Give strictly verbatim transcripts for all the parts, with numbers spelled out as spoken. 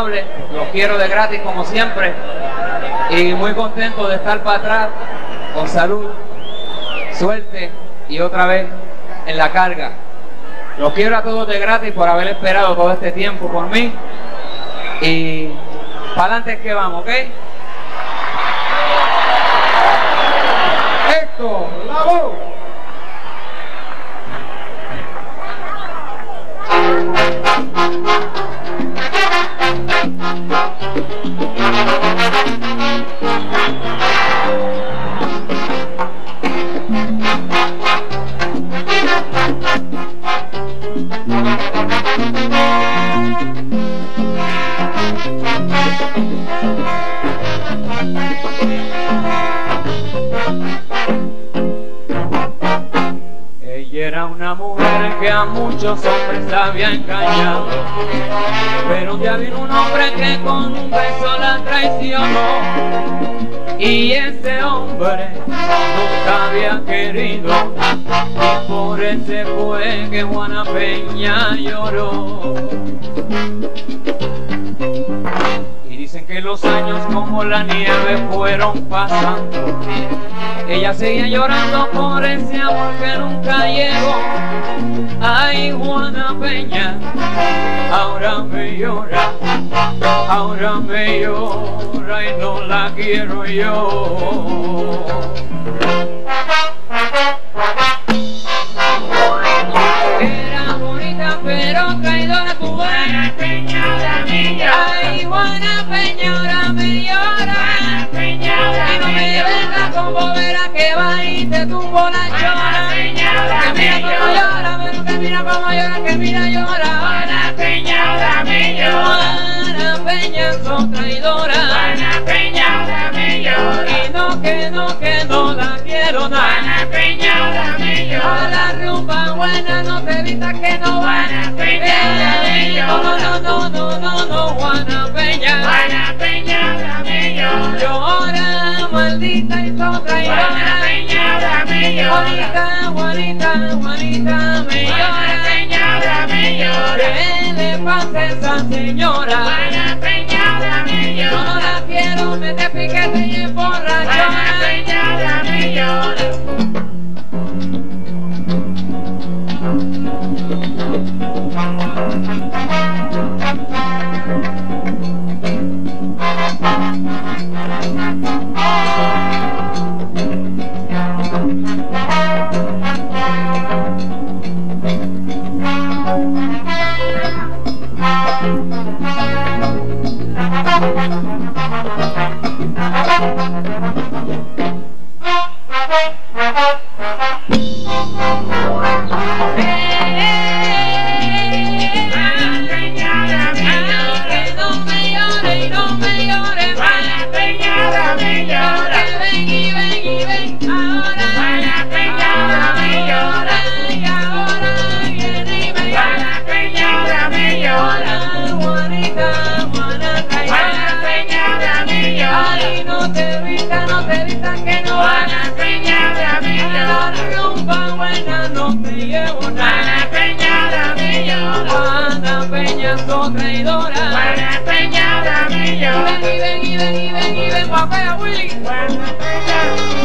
amables, los quiero de gratis como siempre y muy contento de estar para atrás con salud, suerte y otra vez en la carga. Los quiero a todos de gratis por haber esperado todo este tiempo por mí y para adelante es que vamos, ¿ok? Héctor, la voz. Ella era una mujer que a muchos hombres había engañado, pero un día vino un hombre que con un beso la traicionó, y ese hombre nunca había querido, y por ese fue que Juana Peña lloró. Y dicen que los años como la nieve fueron pasando, ella seguía llorando por ese amor que nunca llegó. Ay, Juana Peña, ahora me llora, ahora me llora y no la quiero yo. Era bonita pero traidora tu Juana Peña, ahora me llora. Ay, Juana Peña, ahora me llora. Y no me vengas con bobera que va y te tumbo la llora. Que mira cómo llora, pero que mira cómo llora, que mira llora. Juana Peña, ahora me llora. Juana Peña, son traidora. Juana Peña, ahora me llora. Y no, que no, que no la quiero nada. Juana Peña, ahora me llora. A la rumba buena no te vistas que no. Juana Peña, ahora me llora. No, no, no, no, no, Juana Peña. Juana Peña, ahora me llora. Llora, maldita y son traidora. Juana Peña, ahora me llora. Juanita, Juanita, Juanita, me llora. Juana Peña, ahora me llora. ¿Qué le pasa a esa señora? Juana Peña, ahora me llora. Yo no la quiero, me te piquete y emborrachona. Juana Peña, ahora me llora. Traidora. Juana Peña, ahora me llora. Ven y ven y ven y ven y ven, papá, Willy. Juana Peña.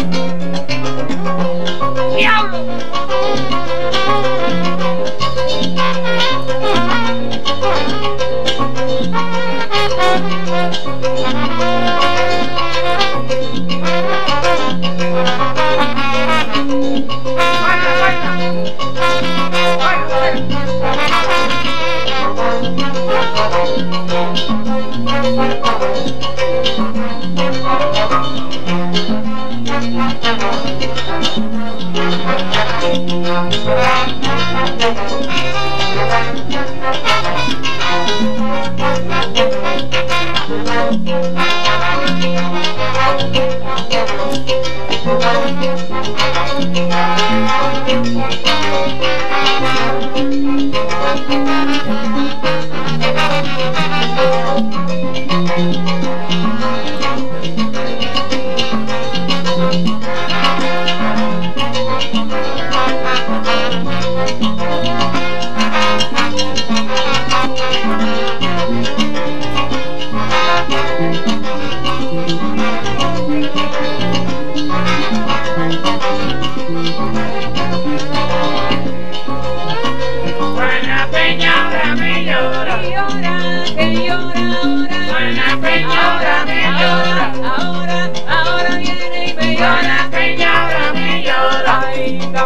¡Diablo! Thank you.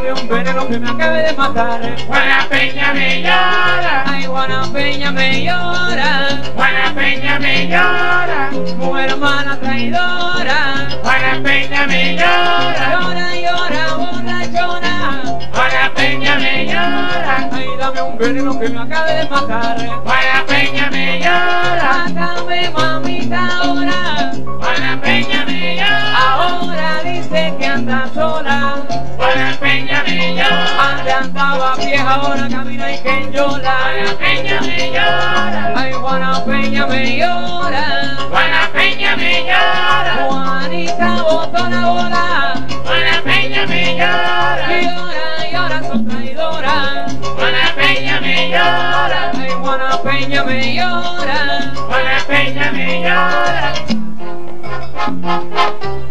dame un veneno que me acabe de matar. Juana Peña me llora, Ay, Juana Peña me llora, Juana Peña me llora, mujer hermana traidora. Juana Peña me llora, Llora, llora, borrachona. Juana Peña me llora, Ay, dame un veneno que me acabe de matar. Juana Peña me llora, Mátame, mamita, ahora. Juana Peña me llora, Ahora dice que anda sola. Juana Peña me llora, Antes andaba vieja, ahora camina y que llora. Juana Peña me llora, Ay, Juana Peña me llora. Juana Peña me llora, Juanita botó la bola. Juana Peña me llora, Llora, llora, son traidoras. Juana Peña me llora, Ay, Juana Peña me llora. Juana Peña me llora.